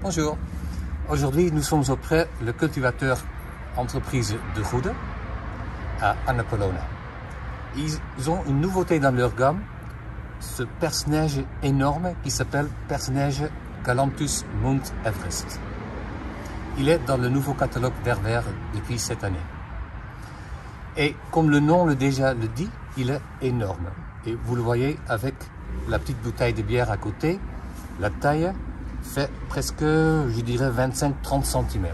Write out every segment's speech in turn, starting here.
Bonjour, aujourd'hui nous sommes auprès le cultivateur entreprise de Goede à Annapolona. Ils ont une nouveauté dans leur gamme, ce perce-neige énorme qui s'appelle perce-neige Galanthus Mount Everest. Il est dans le nouveau catalogue Vert depuis cette année. Et comme le nom le dit, il est énorme. Et vous le voyez avec la petite bouteille de bière à côté, la taille fait presque, je dirais, 25-30 cm.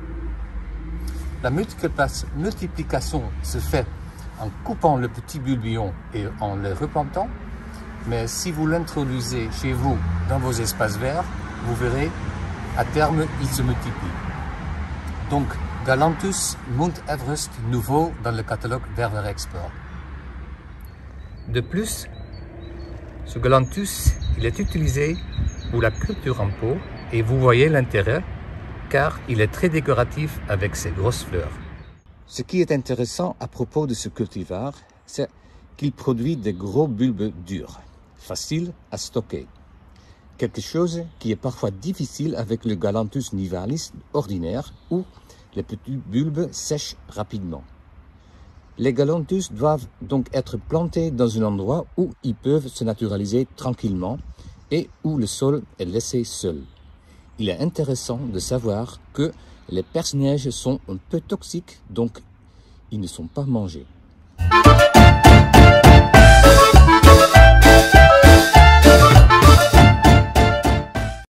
La multiplication se fait en coupant le petit bulbion et en le replantant, mais si vous l'introduisez chez vous dans vos espaces verts, vous verrez, à terme, il se multiplie. Donc, Galanthus Mount Everest nouveau dans le catalogue Vert Export. De plus, ce Galanthus, il est utilisé pour la culture en pot et vous voyez l'intérêt car il est très décoratif avec ses grosses fleurs. Ce qui est intéressant à propos de ce cultivar, c'est qu'il produit des gros bulbes durs, faciles à stocker. Quelque chose qui est parfois difficile avec le Galanthus nivalis ordinaire où les petits bulbes sèchent rapidement. Les Galanthus doivent donc être plantés dans un endroit où ils peuvent se naturaliser tranquillement et où le sol est laissé seul. Il est intéressant de savoir que les perce-neiges sont un peu toxiques, donc ils ne sont pas mangés.